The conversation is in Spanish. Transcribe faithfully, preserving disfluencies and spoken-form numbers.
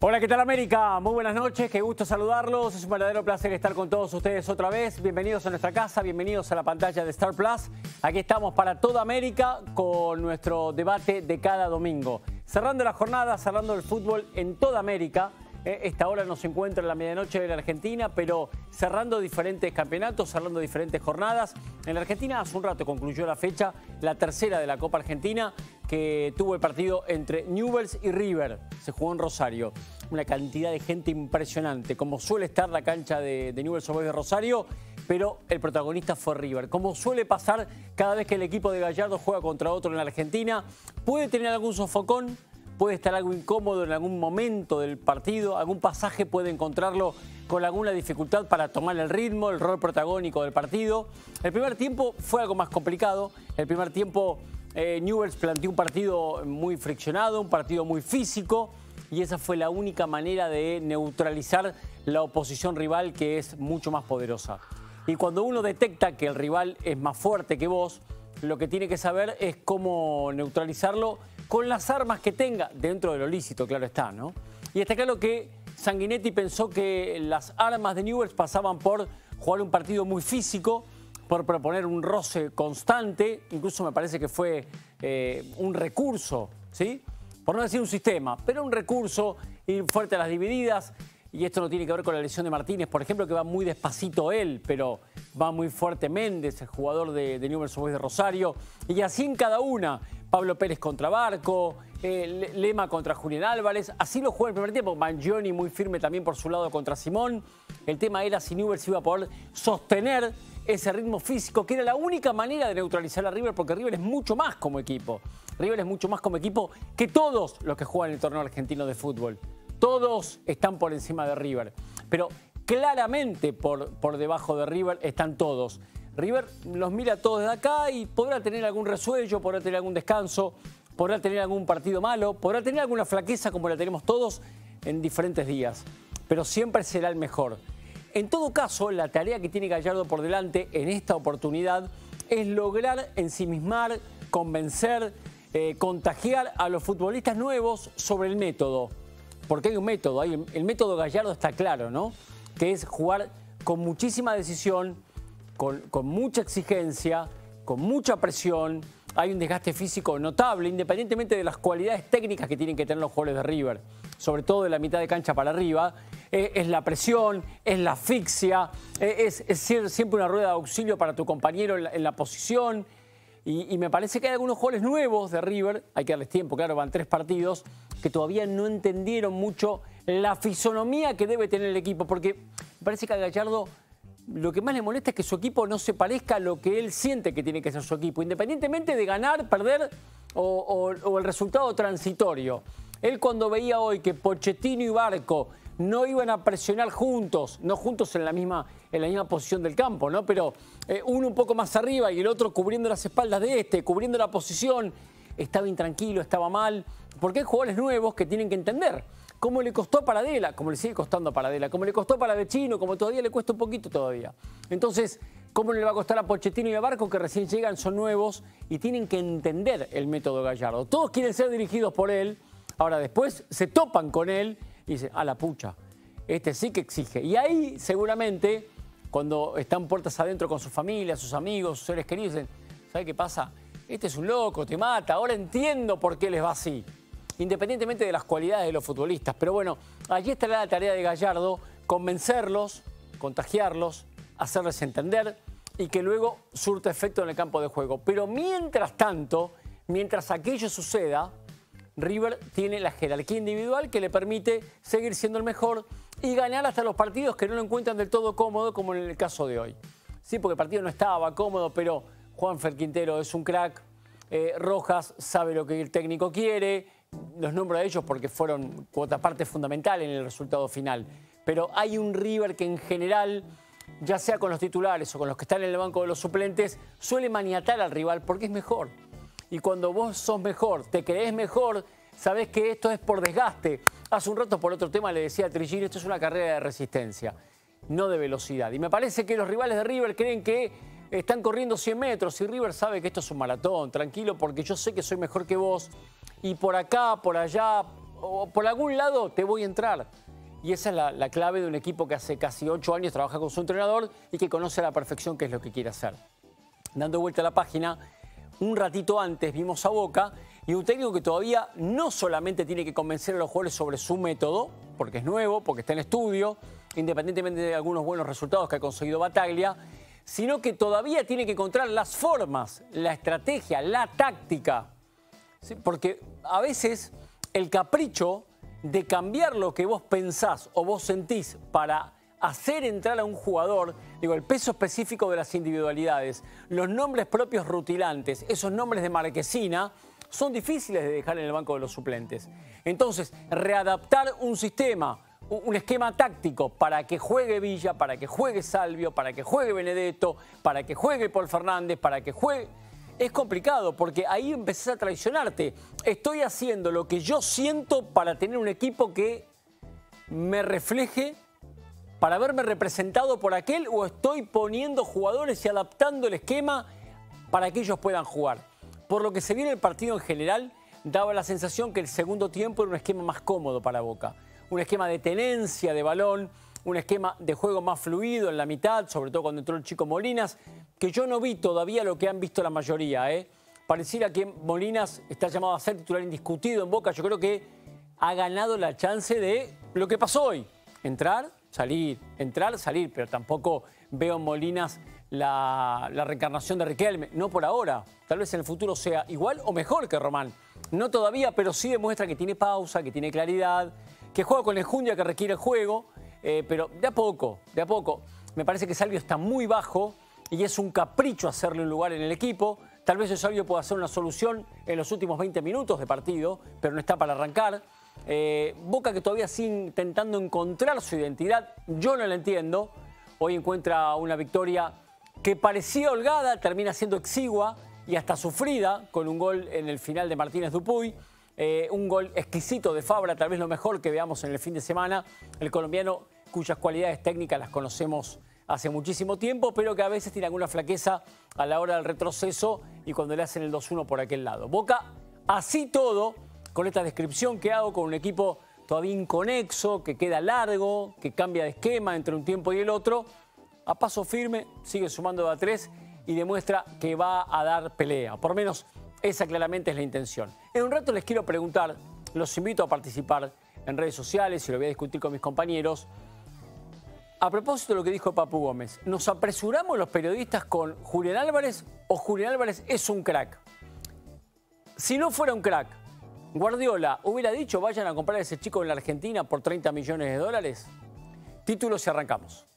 Hola, ¿qué tal América? Muy buenas noches, qué gusto saludarlos. Es un verdadero placer estar con todos ustedes otra vez. Bienvenidos a nuestra casa, bienvenidos a la pantalla de Star Plus. Aquí estamos para toda América con nuestro debate de cada domingo. Cerrando la jornada, cerrando el fútbol en toda América. Eh, esta hora nos encuentra en la medianoche de la Argentina, pero cerrando diferentes campeonatos, cerrando diferentes jornadas. En la Argentina hace un rato concluyó la fecha, la tercera de la Copa Argentina, que tuvo el partido entre Newell's y River. Se jugó en Rosario. Una cantidad de gente impresionante, como suele estar la cancha de, de Newell's Old Boys de Rosario, pero el protagonista fue River. Como suele pasar cada vez que el equipo de Gallardo juega contra otro en la Argentina, puede tener algún sofocón, puede estar algo incómodo en algún momento del partido, algún pasaje puede encontrarlo con alguna dificultad para tomar el ritmo, el rol protagónico del partido. El primer tiempo fue algo más complicado. El primer tiempo eh, Newell's planteó un partido muy friccionado, un partido muy físico, y esa fue la única manera de neutralizar la oposición rival, que es mucho más poderosa. Y cuando uno detecta que el rival es más fuerte que vos, lo que tiene que saber es cómo neutralizarlo con las armas que tenga, dentro de lo lícito, claro está, ¿no? Y está claro que Sanguinetti pensó que las armas de Newell's pasaban por jugar un partido muy físico, por proponer un roce constante, incluso me parece que fue eh, un recurso, ¿sí? Por no decir un sistema, pero un recurso, ir fuerte a las divididas. Y esto no tiene que ver con la lesión de Martínez, por ejemplo, que va muy despacito él, pero va muy fuerte Méndez, el jugador de, de Newell's Old Boys de Rosario. Y así en cada una, Pablo Pérez contra Barco, eh, Lema contra Julián Álvarez. Así lo jugó en el primer tiempo. Mangioni muy firme también por su lado contra Simón. El tema era si Newell's iba a poder sostener ese ritmo físico, que era la única manera de neutralizar a River, porque River es mucho más como equipo. River es mucho más como equipo que todos los que juegan en el torneo argentino de fútbol. Todos están por encima de River, pero claramente por, por debajo de River están todos. River los mira todos desde acá y podrá tener algún resuello, podrá tener algún descanso, podrá tener algún partido malo, podrá tener alguna flaqueza como la tenemos todos en diferentes días, pero siempre será el mejor. En todo caso, la tarea que tiene Gallardo por delante en esta oportunidad es lograr ensimismar, convencer, eh, contagiar a los futbolistas nuevos sobre el método. Porque hay un método, hay, el método Gallardo está claro, ¿no? Que es jugar con muchísima decisión, con, con mucha exigencia, con mucha presión. Hay un desgaste físico notable, independientemente de las cualidades técnicas que tienen que tener los jugadores de River, sobre todo de la mitad de cancha para arriba. Eh, es la presión, es la asfixia, eh, es, es siempre una rueda de auxilio para tu compañero en la, en la posición. Y, y me parece que hay algunos jugadores nuevos de River, hay que darles tiempo, claro, van tres partidos, que todavía no entendieron mucho la fisonomía que debe tener el equipo, porque me parece que a Gallardo lo que más le molesta es que su equipo no se parezca a lo que él siente que tiene que ser su equipo, independientemente de ganar, perder o, o, o el resultado transitorio. Él cuando veía hoy que Pochettino y Barco no iban a presionar juntos, no juntos en la misma, en la misma posición del campo, ¿no? Pero eh, uno un poco más arriba y el otro cubriendo las espaldas de este, cubriendo la posición, estaba intranquilo, estaba mal, porque hay jugadores nuevos que tienen que entender cómo le costó a Paradela, como le sigue costando a Paradela, como le costó a Palavecino, como todavía le cuesta un poquito todavía. Entonces, ¿cómo le va a costar a Pochettino y a Barco, que recién llegan, son nuevos y tienen que entender el método Gallardo? Todos quieren ser dirigidos por él, ahora después se topan con él y dicen, a la pucha, este sí que exige. Y ahí seguramente, cuando están puertas adentro con su familia, sus amigos, sus seres queridos, dicen, ¿sabe qué pasa? Este es un loco, te mata, ahora entiendo por qué les va así. Independientemente de las cualidades de los futbolistas. Pero bueno, allí estará la tarea de Gallardo, convencerlos, contagiarlos, hacerles entender y que luego surta efecto en el campo de juego. Pero mientras tanto, mientras aquello suceda, River tiene la jerarquía individual que le permite seguir siendo el mejor y ganar hasta los partidos que no lo encuentran del todo cómodo, como en el caso de hoy. Sí, porque el partido no estaba cómodo, pero Juanfer Quintero es un crack, eh, Rojas sabe lo que el técnico quiere, los nombro a ellos porque fueron cuota parte fundamental en el resultado final. Pero hay un River que en general, ya sea con los titulares o con los que están en el banco de los suplentes, suele maniatar al rival porque es mejor. Y cuando vos sos mejor, te creés mejor, sabés que esto es por desgaste. Hace un rato por otro tema le decía a Trigini, esto es una carrera de resistencia, no de velocidad. Y me parece que los rivales de River creen que están corriendo cien metros y River sabe que esto es un maratón. Tranquilo, porque yo sé que soy mejor que vos. Y por acá, por allá, o por algún lado te voy a entrar. Y esa es la, la clave de un equipo que hace casi ocho años trabaja con su entrenador y que conoce a la perfección qué es lo que quiere hacer. Dando vuelta a la página, un ratito antes vimos a Boca y un técnico que todavía no solamente tiene que convencer a los jugadores sobre su método, porque es nuevo, porque está en estudio, independientemente de algunos buenos resultados que ha conseguido Bataglia, sino que todavía tiene que encontrar las formas, la estrategia, la táctica. ¿Sí? Porque a veces el capricho de cambiar lo que vos pensás o vos sentís para hacer entrar a un jugador, digo, el peso específico de las individualidades, los nombres propios rutilantes, esos nombres de marquesina, son difíciles de dejar en el banco de los suplentes. Entonces, readaptar un sistema, un esquema táctico para que juegue Villa, para que juegue Salvio, para que juegue Benedetto, para que juegue Paul Fernández, para que juegue... Es complicado porque ahí empezás a traicionarte. Estoy haciendo lo que yo siento para tener un equipo que me refleje, para verme representado por aquel, o estoy poniendo jugadores y adaptando el esquema para que ellos puedan jugar. Por lo que se viene el partido en general, daba la sensación que el segundo tiempo era un esquema más cómodo para Boca. Un esquema de tenencia de balón, un esquema de juego más fluido en la mitad, sobre todo cuando entró el chico Molinas, que yo no vi todavía lo que han visto la mayoría. ¿eh? Pareciera que Molinas está llamado a ser titular indiscutido en Boca. Yo creo que ha ganado la chance de lo que pasó hoy. Entrar, salir, entrar, salir, pero tampoco veo en Molinas la, la reencarnación de Riquelme. No por ahora. Tal vez en el futuro sea igual o mejor que Román. No todavía, pero sí demuestra que tiene pausa, que tiene claridad, que juega con la enjundia que requiere el juego, eh, pero de a poco, de a poco. Me parece que Salvio está muy bajo y es un capricho hacerle un lugar en el equipo. Tal vez Salvio pueda hacer una solución en los últimos veinte minutos de partido, pero no está para arrancar. Eh, Boca que todavía sigue intentando encontrar su identidad, yo no la entiendo. Hoy encuentra una victoria que parecía holgada, termina siendo exigua y hasta sufrida, con un gol en el final de Martínez Dupuy. Eh, un gol exquisito de Fabra, tal vez lo mejor que veamos en el fin de semana. El colombiano cuyas cualidades técnicas las conocemos hace muchísimo tiempo, pero que a veces tiene alguna flaqueza a la hora del retroceso y cuando le hacen el dos uno por aquel lado. Boca, así todo, con esta descripción que hago, con un equipo todavía inconexo, que queda largo, que cambia de esquema entre un tiempo y el otro, a paso firme, sigue sumando de a tres y demuestra que va a dar pelea. Por lo menos esa claramente es la intención. En un rato les quiero preguntar, los invito a participar en redes sociales y lo voy a discutir con mis compañeros. A propósito de lo que dijo Papu Gómez, ¿nos apresuramos los periodistas con Julián Álvarez o Julián Álvarez es un crack? Si no fuera un crack, ¿Guardiola hubiera dicho vayan a comprar a ese chico en la Argentina por treinta millones de dólares? Títulos y arrancamos.